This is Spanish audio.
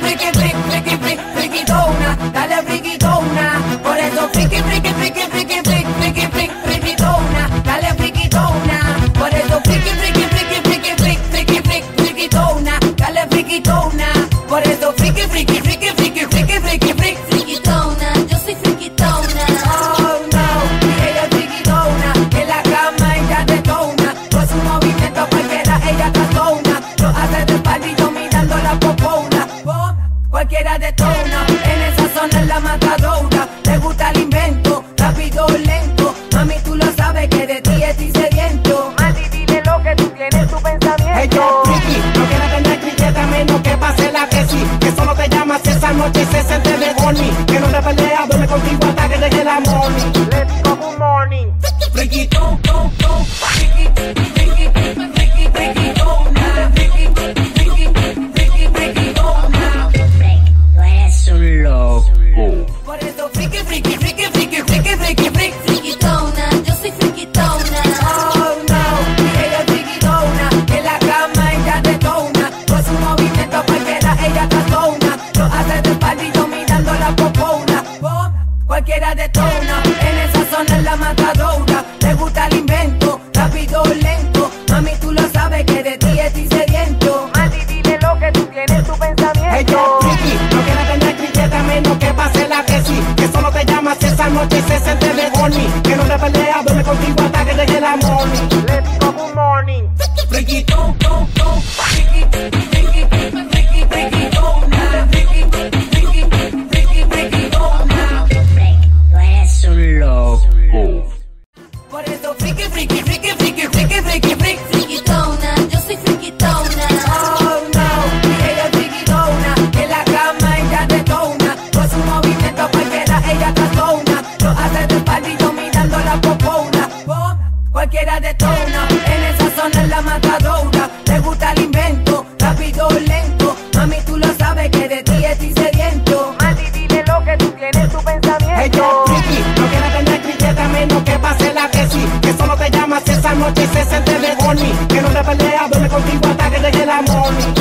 friquitona, dale friquitona. Por eso friquitona, dale friquitona. Por eso friquitona, dale friquitona. Por eso friquitona, yo soy friquitona. Oh no, ella es friquitona, en la cama ella detona, con su movimiento cualquiera ella tatona, lo hace de espalda y yo mirando la popona. Oh, cualquiera detona, en esa zona es la matadora, le gusta el invento, rápido o lento, mami tú lo sabes que de ti estoy sediento. Mami dile lo que tú tienes en tu pensamiento. Hey yo, Ricky, no quiere tener criqueta menos que pase la que sí, que solo te llamas si esa noche se siente de horny, que no te pelea, duerme contigo hasta que llegue la morning. Let's go, good morning. Friquitona, Tú eres un loco. por eso friquitona, yo soy friquitona. Oh no, ella es friquitona, en la cama ella detona, con su movimiento cualquiera ella tatona, lo hace de espalda y yo mirando la popona. Oh, cualquiera detona, en esa zona es la matadora, le gusta el invento, rápido o lento, mami tú lo sabes que de ti estoy sediento. Mami dile lo que tú tienes en tu pensamiento. Hey yo, Ricky, no quiere tener criqueta menos que pase la que sí, que solo te llamas si esa noche se siente de horny, que no te pelea, duerme contigo hasta que llegue la morning. Let's go, good morning. Friquitona, Tú eres un loco. por eso friquitona, yo soy friquitona. Oh no, ella es friquitona, en la cama ella detona, con su movimiento cualquiera ella tatona, lo hace de espalda y yo mirando la popona. Oh, cualquiera detona, en esa zona es la matadora, le gusta el invento, rápido o lento, mami tú lo sabes que de ti estoy sediento. Mami dile lo que tú tienes en tu pensamiento. Hey yo, Ricky, no quiere tener criqueta menos que pase la que sí, que solo te llamas si esa noche se siente de horny, que no te pelea, duerme contigo hasta que llegue la morning.